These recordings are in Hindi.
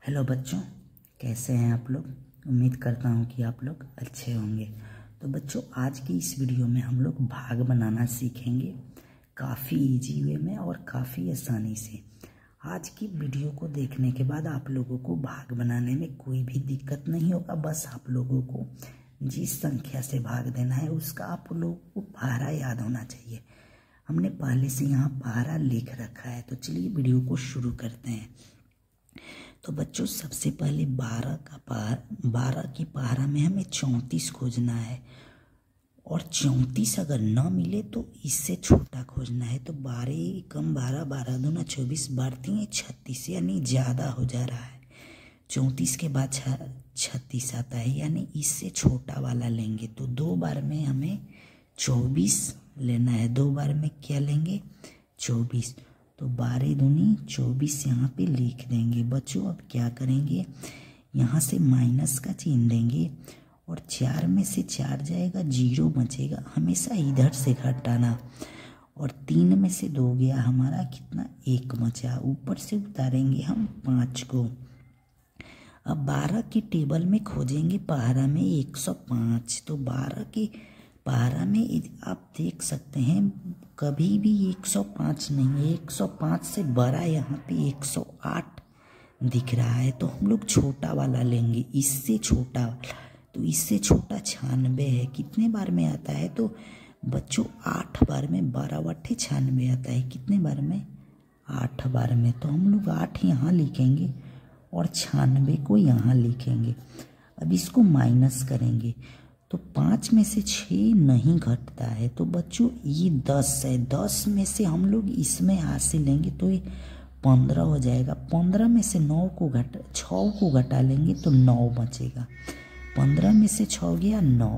हेलो बच्चों, कैसे हैं आप लोग। उम्मीद करता हूं कि आप लोग अच्छे होंगे। तो बच्चों, आज की इस वीडियो में हम लोग भाग बनाना सीखेंगे काफ़ी इजी वे में और काफ़ी आसानी से। आज की वीडियो को देखने के बाद आप लोगों को भाग बनाने में कोई भी दिक्कत नहीं होगा। बस आप लोगों को जिस संख्या से भाग देना है उसका आप लोगों को पहाड़ा याद होना चाहिए। हमने पहले से यहाँ पहाड़ा लिख रखा है, तो चलिए वीडियो को शुरू करते हैं। तो बच्चों, सबसे पहले 12 की पहाड़ा में हमें 34 खोजना है और 34 अगर न मिले तो इससे छोटा खोजना है। तो 12 कम 12, 12 दूना 24, 12 36, यानी ज़्यादा हो जा रहा है। 34 के बाद 36 आता है, यानी इससे छोटा वाला लेंगे। तो 2 बार में हमें 24 लेना है। 2 बार में क्या लेंगे? 24। तो 12 दूनी 24 यहाँ पे लिख देंगे। बच्चों, अब क्या करेंगे? यहाँ से माइनस का चिन्ह देंगे और 4 में से 4 जाएगा, 0 बचेगा। हमेशा इधर से घटाना। और 3 में से 2 गया हमारा, कितना? 1 बचा। ऊपर से उतारेंगे हम 5 को। अब 12 की टेबल में खोजेंगे पहाड़ा में 105। तो 12 की पहाड़ा में आप देख सकते हैं कभी भी 105 नहीं है। 105 से बड़ा यहाँ पे 108 दिख रहा है। तो हम लोग छोटा वाला लेंगे, इससे छोटा वाला। तो इससे छोटा 96 है। कितने बार में आता है? तो बच्चों 8 बार में। 12 बट्टे 96 आता है। कितने बार में? 8 बार में। तो हम लोग 8 यहाँ लिखेंगे और 96 को यहाँ लिखेंगे। अब इसको माइनस करेंगे तो 5 में से 6 नहीं घटता है। तो बच्चों ये 10 है। 10 में से हम लोग इसमें हासिल लेंगे तो ये 15 हो जाएगा। 15 में से 6 को घटा लेंगे तो 9 बचेगा। 15 में से 6 गया 9।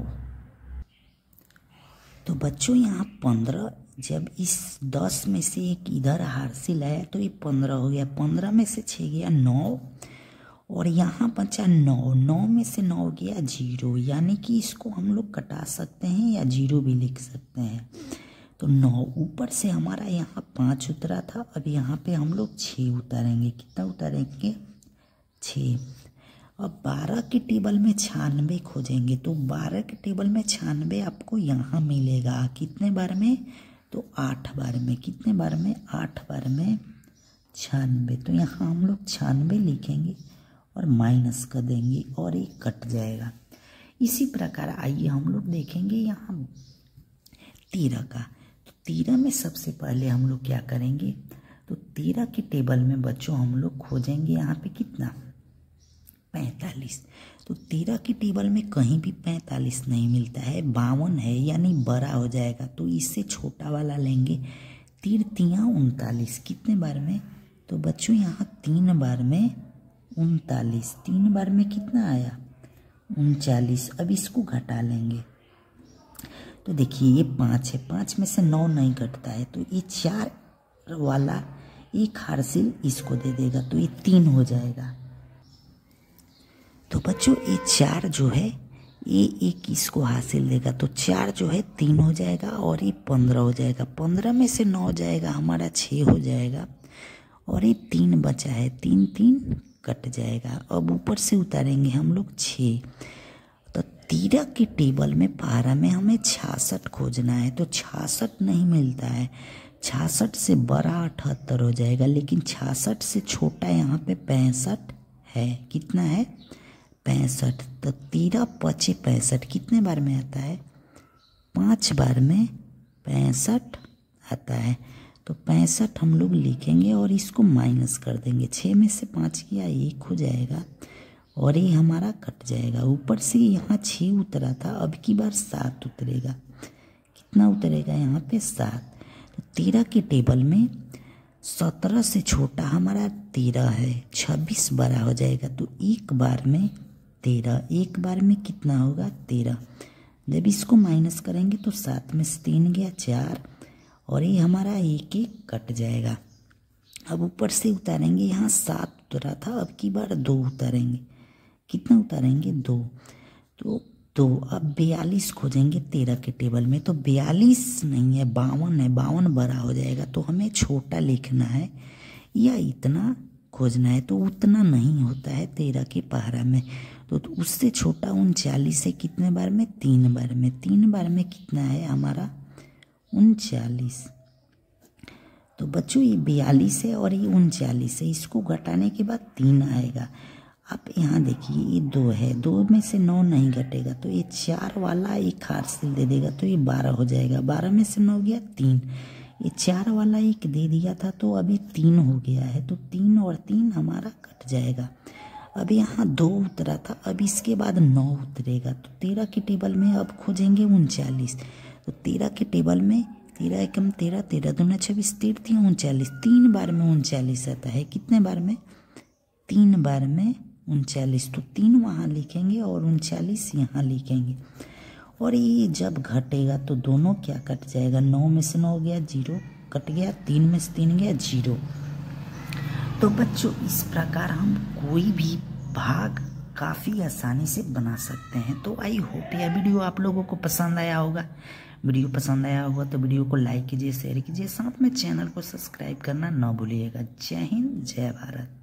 तो बच्चों यहाँ 15, जब इस 10 में से एक इधर हासिल आया तो ये 15 हो गया। 15 में से 6 गया 9 और यहाँ बचा 9। 9 में से 9 गया 0, यानी कि इसको हम लोग कटा सकते हैं या 0 भी लिख सकते हैं। तो 9 ऊपर से हमारा यहाँ 5 उतरा था। अब यहाँ पे हम लोग 6 उतारेंगे। कितना उतारेंगे? 6। अब 12 की टेबल में 96 खोजेंगे। तो 12 की टेबल में 96 आपको यहाँ मिलेगा। कितने बार में? तो 8 बार में। कितने बार में? 8 बार में 96। तो यहाँ हम लोग 96 लिखेंगे और माइनस कर देंगे और ये कट जाएगा। इसी प्रकार आइए हम लोग देखेंगे यहाँ 13 का। तो 13 में सबसे पहले हम लोग क्या करेंगे? तो 13 की टेबल में बच्चों हम लोग खोजेंगे यहाँ पे कितना? 45। तो 13 की टेबल में कहीं भी 45 नहीं मिलता है, 52 है, यानी बड़ा हो जाएगा। तो इससे छोटा वाला लेंगे। 3 तिया 39। कितने बार में? तो बच्चों यहाँ 3 बार में 39। 3 बार में कितना आया? 39। अब इसको घटा लेंगे तो देखिए ये 5 है। 5 में से 9 नहीं घटता है, तो ये 4 वाला एक हासिल इसको दे देगा, तो ये 3 हो जाएगा। तो बच्चों ये 4 जो है ये एक इसको हासिल देगा, तो 4 जो है 3 हो जाएगा और ये 15 हो जाएगा। 15 में से 9 जाएगा हमारा 6 हो जाएगा और ये 3 बचा है। 3 3 कट जाएगा। अब ऊपर से उतारेंगे हम लोग 6। तो 13 की टेबल में पहाड़ा में हमें 66 खोजना है। तो 66 नहीं मिलता है। 66 से बड़ा 78 हो जाएगा, लेकिन 66 से छोटा यहाँ पे 65 है। कितना है? 65। तो 13 पचे 65। कितने बार में आता है? 5 बार में 65 आता है। तो 65 हम लोग लिखेंगे और इसको माइनस कर देंगे। 6 में से 5 गया 1 हो जाएगा और ये हमारा कट जाएगा। ऊपर से यहाँ 6 उतरा था, अब की बार 7 उतरेगा। कितना उतरेगा यहाँ पे? 7। तो 13 की टेबल में 17 से छोटा हमारा 13 है। 26 बड़ा हो जाएगा। तो 1 बार में 13। 1 बार में कितना होगा? 13। जब इसको माइनस करेंगे तो 7 में से 3 गया 4 और ये हमारा 1 1 कट जाएगा। अब ऊपर से उतारेंगे। यहाँ 7 उतरा था, अब की बार 2 उतारेंगे। कितना उतारेंगे? 2। तो 2। अब 42 खोजेंगे 13 के टेबल में। तो 42 नहीं है, 52 है। 52 बड़ा हो जाएगा, तो हमें छोटा लिखना है या इतना खोजना है तो उतना नहीं होता है 13 के पहाड़ा में। तो उससे छोटा 39 है कितने बार में? 3 बार में। 3 बार में कितना है हमारा? 39। तो बच्चों ये 42 है और ये 39 है, इसको घटाने के बाद 3 आएगा। आप यहाँ देखिए ये 2 है, 2 में से 9 नहीं घटेगा तो ये 4 वाला एक हार्सिल दे देगा तो ये 12 हो जाएगा। 12 में से 9 गया 3, ये 4 वाला एक दे दिया था तो अभी 3 हो गया है, तो 3 और 3 हमारा कट जाएगा। अब यहाँ 2 उतरा था, अब इसके बाद 9 उतरेगा तो 13 के टेबल में अब खोजेंगे 39। तो 13 के टेबल में 13 एकम 13, 13 दूना 26, 13 39, 3 बार में 39 आता है। कितने बार में? 3 बार में 39। तो 3 वहाँ लिखेंगे और 39 यहाँ लिखेंगे। और ये जब घटेगा तो दोनों क्या कट जाएगा? 9 में से 9 गया 0 कट गया, 3 में से 3 गया 0। तो बच्चों इस प्रकार हम कोई भी भाग काफ़ी आसानी से बना सकते हैं। तो आई होप यह वीडियो आप लोगों को पसंद आया होगा। वीडियो पसंद आया होगा तो वीडियो को लाइक कीजिए, शेयर कीजिए, साथ में चैनल को सब्सक्राइब करना ना भूलिएगा। जय हिंद, जय भारत।